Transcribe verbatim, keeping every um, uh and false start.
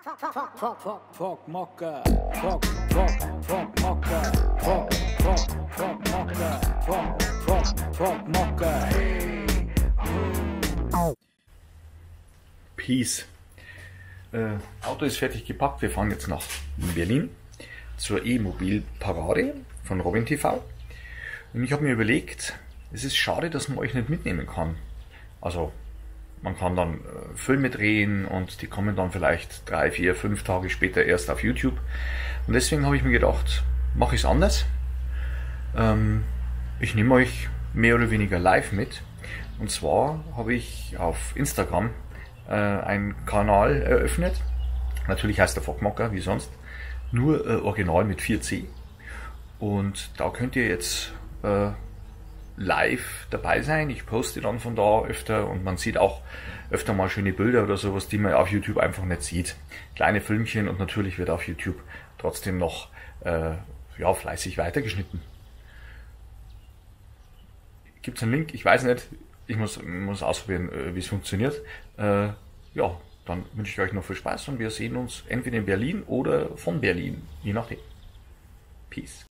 Fogmocke, Fog, Fog, Fogmocke, Fog, Fog, Fogmocke, Fog, Fog, Fogmocke, hey. Peace. Äh, Auto ist fertig gepackt. Wir fahren jetzt nach Berlin zur E-Mobil-Parade von Robin T V. Und ich habe mir überlegt, es ist schade, dass man euch nicht mitnehmen kann. Also man kann dann äh, Filme drehen und die kommen dann vielleicht drei, vier, fünf Tage später erst auf YouTube. Und deswegen habe ich mir gedacht, mache ich es anders. Ähm, ich nehme euch mehr oder weniger live mit. Und zwar habe ich auf Instagram äh, einen Kanal eröffnet. Natürlich heißt der Fogmocke, wie sonst. Nur äh, original mit vier C. Und da könnt ihr jetzt äh, live dabei sein. Ich poste dann von da öfter und man sieht auch öfter mal schöne Bilder oder sowas, die man auf YouTube einfach nicht sieht. Kleine Filmchen und natürlich wird auf YouTube trotzdem noch äh, ja, fleißig weitergeschnitten. Gibt es einen Link? Ich weiß nicht. Ich muss, muss ausprobieren, wie es funktioniert. Äh, ja, dann wünsche ich euch noch viel Spaß und wir sehen uns entweder in Berlin oder von Berlin, je nachdem. Peace.